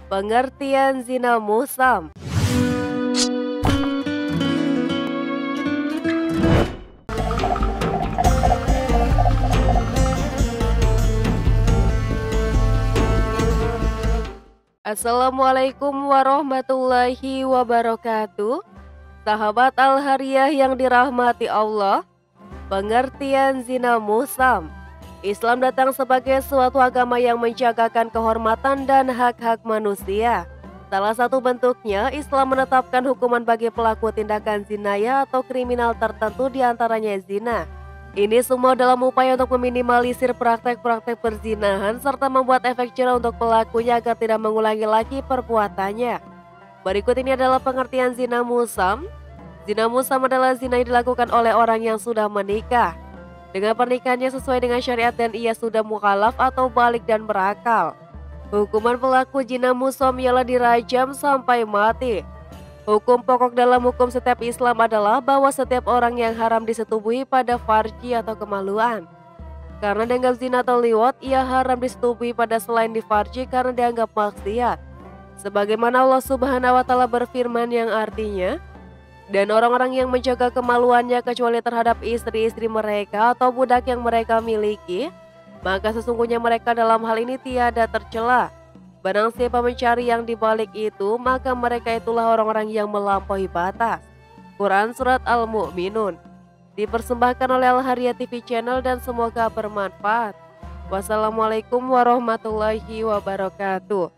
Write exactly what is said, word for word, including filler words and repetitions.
Pengertian zina muhsan. Assalamualaikum warahmatullahi wabarakatuh. Sahabat Al-Hariyah yang dirahmati Allah, pengertian zina muhsan. Islam datang sebagai suatu agama yang menjagakan kehormatan dan hak-hak manusia. Salah satu bentuknya, Islam menetapkan hukuman bagi pelaku tindakan zinaya atau kriminal tertentu, diantaranya zina. Ini semua dalam upaya untuk meminimalisir praktek-praktek perzinahan serta membuat efek jerah untuk pelakunya agar tidak mengulangi lagi perbuatannya. Berikut ini adalah pengertian zina muhsan. Zina muhsan adalah zina yang dilakukan oleh orang yang sudah menikah dengan pernikahannya sesuai dengan syariat dan ia sudah mukhalaf atau balik dan berakal. Hukuman pelaku zina muhsan ialah dirajam sampai mati. Hukum pokok dalam hukum setiap Islam adalah bahwa setiap orang yang haram disetubuhi pada farji atau kemaluan. Karena dianggap zina atau liwat, ia haram disetubuhi pada selain di farji karena dianggap maksiat. Sebagaimana Allah Subhanahu wa taala berfirman yang artinya, dan orang-orang yang menjaga kemaluannya kecuali terhadap istri-istri mereka atau budak yang mereka miliki, maka sesungguhnya mereka dalam hal ini tiada tercela. Barang siapa mencari yang dibalik itu, maka mereka itulah orang-orang yang melampaui batas. Quran Surat Al-Mu'minun. Dipersembahkan oleh Al-Hariyah T V Channel dan semoga bermanfaat. Wassalamualaikum warahmatullahi wabarakatuh.